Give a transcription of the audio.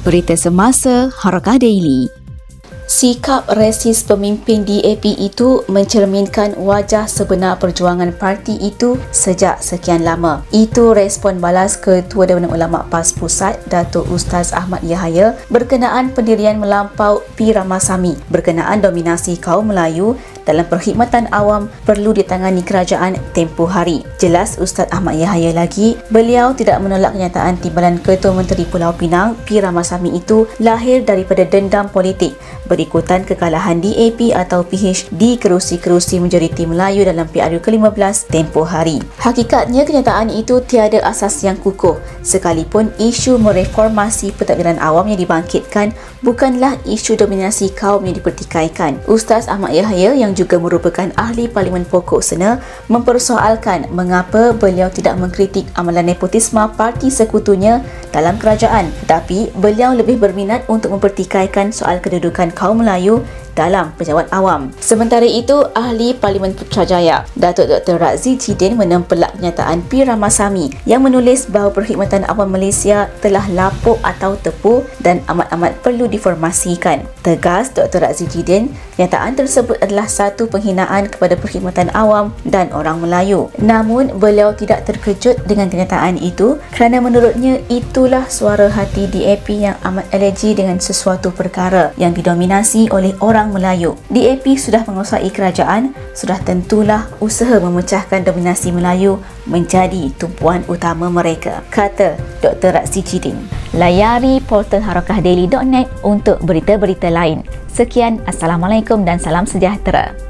Berita Semasa Harakah Daily. Sikap resis pemimpin DAP itu mencerminkan wajah sebenar perjuangan parti itu sejak sekian lama. Itu respon balas Ketua Dewan Ulama PAS Pusat, Datuk Ustaz Ahmad Yahaya berkenaan pendirian melampau P. Ramasamy berkenaan dominasi kaum Melayu dalam perkhidmatan awam perlu ditangani kerajaan tempoh hari. Jelas Ustaz Ahmad Yahaya lagi, beliau tidak menolak kenyataan timbalan Ketua Menteri Pulau Pinang P. Ramasamy itu lahir daripada dendam politik berikutan kekalahan DAP atau PH di kerusi-kerusi majoriti Melayu dalam PRU ke-15 tempoh hari. Hakikatnya kenyataan itu tiada asas yang kukuh, sekalipun isu mereformasi pentadbiran awam yang dibangkitkan bukanlah isu dominasi kaum yang dipertikaikan. Ustaz Ahmad Yahaya yang juga merupakan ahli Parlimen Pokok Sena mempersoalkan mengapa beliau tidak mengkritik amalan nepotisme parti sekutunya dalam kerajaan, tetapi beliau lebih berminat untuk mempertikaikan soal kedudukan kaum Melayu dalam pejabat awam. Sementara itu, ahli Parlimen Putrajaya Datuk Dr. Razzie Chidin menempelak kenyataan P. Ramasamy yang menulis bahawa perkhidmatan awam Malaysia telah lapuk atau tepuh dan amat-amat perlu diformasikan. Tegas Dr. Razzie Chidin, kenyataan tersebut adalah satu penghinaan kepada perkhidmatan awam dan orang Melayu. Namun, beliau tidak terkejut dengan kenyataan itu kerana menurutnya itulah suara hati DAP yang amat alergi dengan sesuatu perkara yang didominasi oleh orang Melayu. DAP sudah menguasai kerajaan, sudah tentulah usaha memecahkan dominasi Melayu menjadi tumpuan utama mereka, kata Dr. Razzie Chidin. Layari portal harakahdaily.net untuk berita-berita lain. Sekian, Assalamualaikum dan salam sejahtera.